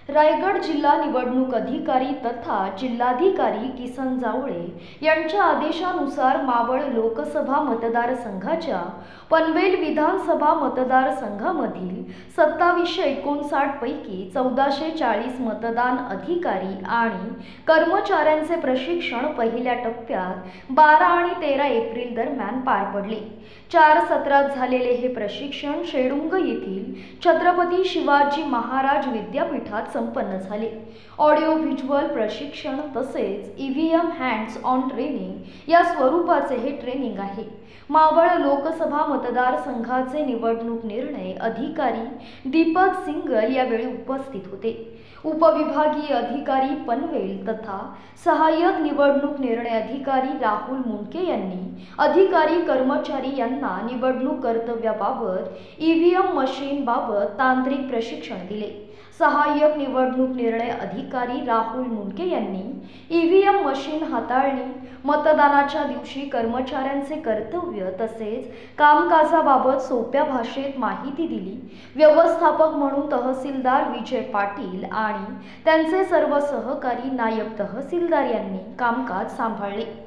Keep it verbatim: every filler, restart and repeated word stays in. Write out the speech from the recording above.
रायगड जिल्हा निवडणूक अधिकारी तथा जिल्हाधिकारी किसन जावळे यांच्या आदेशानुसार मावळ लोकसभा मतदारसंघाच्या पनवेल विधानसभा मतदारसंघामधील सत्तावीसशे एकोणसाठ पैकी चौदाशे चाळीस मतदान अधिकारी आणि कर्मचाऱ्यांचे प्रशिक्षण पहिल्या टप्प्यात बारा आणि तेरा एप्रिल दरम्यान पार पडले। चार सत्रात झालेले हे प्रशिक्षण शेडुंग येथील छत्रपती शिवाजी महाराज विद्यापीठात संपन्न झाले। ऑडिओ व्हिज्युअल प्रशिक्षण तसेच ईव्हीएम हँड्स ऑन ट्रेनिंग या स्वरूपाचे हे ट्रेनिंग आहे। मावळ लोकसभा मतदारसंघाचे निवडणूक निर्णय अधिकारी दीपक सिंगल यावेळी उपस्थित होते। उपविभागीय अधिकारी पनवेल तथा सहाय्यक निवडणूक निर्णय अधिकारी राहुल मुंडके यांनी अधिकारी कर्मचारी यांना निवडणूक कर्तव्याबाबत ईव्हीएम मशीन बाबत तांत्रिक प्रशिक्षण दिले। सहाय्यक निवडणूक निर्णय अधिकारी राहुल मुंडके यांनी ईव्हीएम मशीन हाताळणी, मतदानाच्या दिवशी कर्मचाऱ्यांचे कर्तव्य तसेच कामकाजाबाबत सोप्या भाषेत माहिती दिली। व्यवस्थापक म्हणून तहसीलदार विजय पाटील आणि त्यांचे सर्व सहकारी नायब तहसीलदार यांनी कामकाज सांभाळले।